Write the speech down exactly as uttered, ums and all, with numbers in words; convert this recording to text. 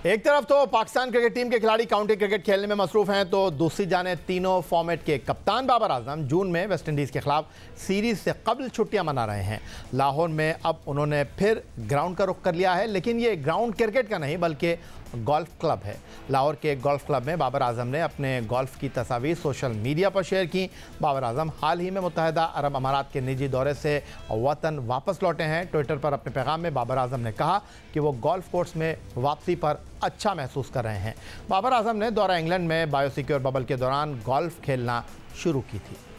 एक तरफ तो पाकिस्तान क्रिकेट टीम के खिलाड़ी काउंटी क्रिकेट खेलने में मसरूफ हैं, तो दूसरी जाने तीनों फॉर्मेट के कप्तान बाबर आजम जून में वेस्टइंडीज़ के खिलाफ सीरीज से कबल छुट्टियां मना रहे हैं। लाहौर में अब उन्होंने फिर ग्राउंड का रुख कर लिया है, लेकिन ये ग्राउंड क्रिकेट का नहीं बल्कि गोल्फ क्लब है। लाहौर के एक गोल्फ क्लब में बाबर आजम ने अपने गोल्फ की तस्वीर सोशल मीडिया पर शेयर की। बाबर आजम हाल ही में मुत्तहिदा अरब अमारात के निजी दौरे से वतन वापस लौटे हैं। ट्विटर पर अपने पैगाम में बाबर आजम ने कहा कि वो गोल्फ कोर्स में वापसी पर अच्छा महसूस कर रहे हैं। बाबर आजम ने दौरा इंग्लैंड में बायोसिक्योर बबल के दौरान गोल्फ खेलना शुरू की थी।